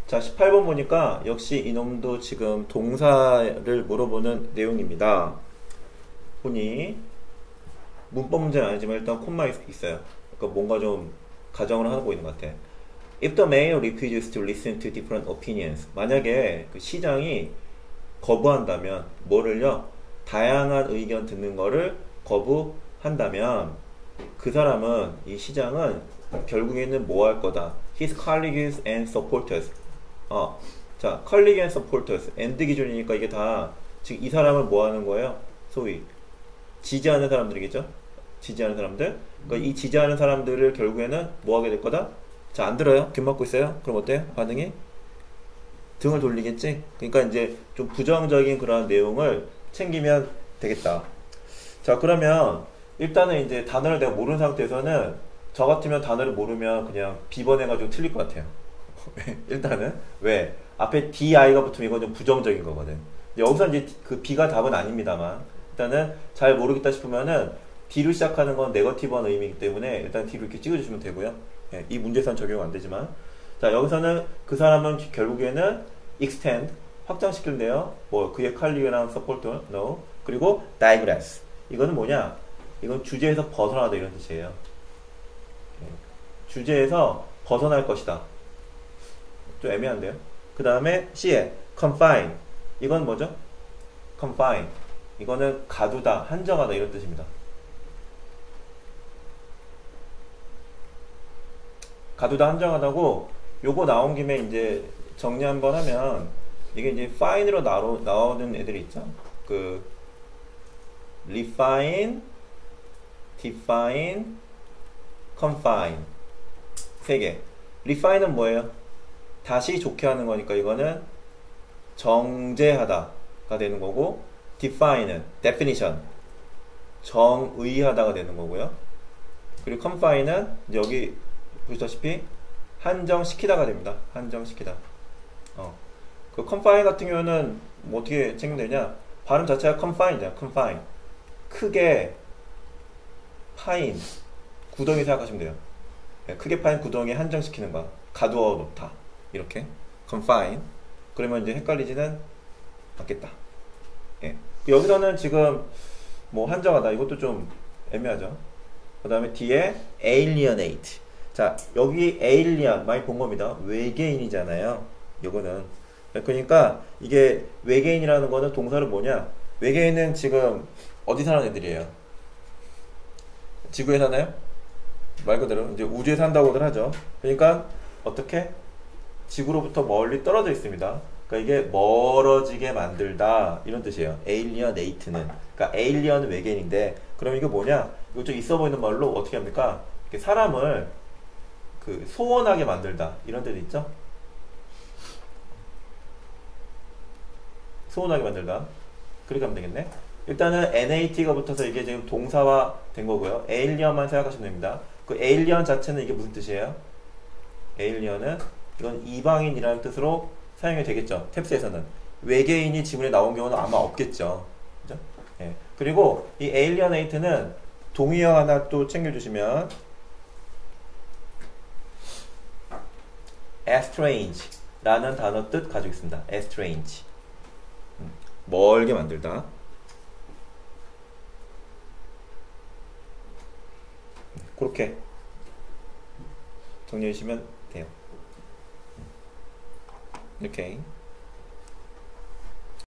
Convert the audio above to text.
자, 18번 보니까 역시 이놈도 지금 동사를 물어보는 내용입니다. 보니 문법 문제는 아니지만 일단 콤마 있어요. 그러니까 뭔가 좀 가정을 하고 있는 것 같아. If the mayor refuses to listen to different opinions, 만약에 그 시장이 거부한다면 뭐를요? 다양한 의견 듣는 거를 거부한다면 그 사람은, 이 시장은 결국에는 뭐 할 거다? His colleagues and supporters. 자, colleague and supporters. and 기준이니까 이게 다 지금 이 사람을 뭐 하는 거예요? 소위 지지하는 사람들이겠죠? 지지하는 사람들. 그러니까 이 지지하는 사람들을 결국에는 뭐 하게 될 거다? 자, 안 들어요? 귀 막고 있어요? 그럼 어때요? 반응이? 등을 돌리겠지? 그러니까 이제 좀 부정적인 그런 내용을 챙기면 되겠다. 자, 그러면 일단은 이제 단어를 내가 모르는 상태에서는 저 같으면 단어를 모르면 그냥 비번해가지고 틀릴 것 같아요. 일단은. 왜? 앞에 DI가 붙으면 이건 좀 부정적인 거거든. 여기서 이제 그 B가 답은 아닙니다만, 일단은 잘 모르겠다 싶으면은 D로 시작하는 건 네거티브한 의미이기 때문에 일단 D로 이렇게 찍어주시면 되고요. 예, 이 문제에서는 적용 안 되지만. 자, 여기서는 그 사람은 결국에는 extend, 확장시킬래요. 뭐, 그의 칼리그랑 supporter, no. 그리고 digress. 이거는 뭐냐? 이건 주제에서 벗어나다 이런 뜻이에요. 예, 주제에서 벗어날 것이다. 좀 애매한데요? 그 다음에 C에 confine. 이건 뭐죠? confine. 이거는 가두다, 한정하다 이런 뜻입니다. 가두다, 한정하다고 요거 나온 김에 이제 정리 한번 하면 이게 이제 fine으로 나오는 애들이 있죠. 그 refine, define, confine. 세 개. refine은 뭐예요? 다시 좋게 하는 거니까 이거는 정제하다가 되는 거고, define은 definition, 정의하다가 되는 거고요. 그리고 confine은 여기 보시다시피 한정시키다가 됩니다. 한정시키다. 그 confine 같은 경우는 뭐 어떻게 챙기면 되냐? 발음 자체가 confine이잖아. confine. 크게 파인 구덩이 생각하시면 돼요. 크게 파인 구덩이에 한정시키는 거, 가두어 놓다. 이렇게 confine. 그러면 이제 헷갈리지는 않겠다. 예. 여기서는 지금 뭐 한정하다 이것도 좀 애매하죠. 그 다음에 뒤에 alienate. 자, 여기 alien 많이 본 겁니다. 외계인이잖아요. 요거는. 그러니까 이게 외계인이라는 거는 동사를 뭐냐? 외계인은 지금 어디 사는 애들이에요? 지구에 사나요? 말 그대로 이제 우주에 산다고들 하죠. 그러니까 어떻게? 지구로부터 멀리 떨어져 있습니다. 그러니까 이게 멀어지게 만들다 이런 뜻이에요. alienate는. 그러니까 alien 외계인인데, 그럼 이게 뭐냐? 이거 좀 있어 보이는 말로 어떻게 합니까? 사람을 그 소원하게 만들다 이런 뜻이 있죠. 소원하게 만들다. 그렇게 하면 되겠네. 일단은 nat가 붙어서 이게 지금 동사화 된 거고요. alien만 생각하시면 됩니다. 그 alien 자체는 이게 무슨 뜻이에요? alien은 이건 이방인이라는 뜻으로 사용이 되겠죠. 탭스에서는 외계인이 지문에 나온 경우는 아마 없겠죠. 그죠? 예. 그리고 이 alienate는 동의어 하나 또 챙겨주시면 estrange 라는 단어 뜻 가지고 있습니다. estrange. 멀게 만들다. 그렇게 정리해 주시면 돼요. 이렇게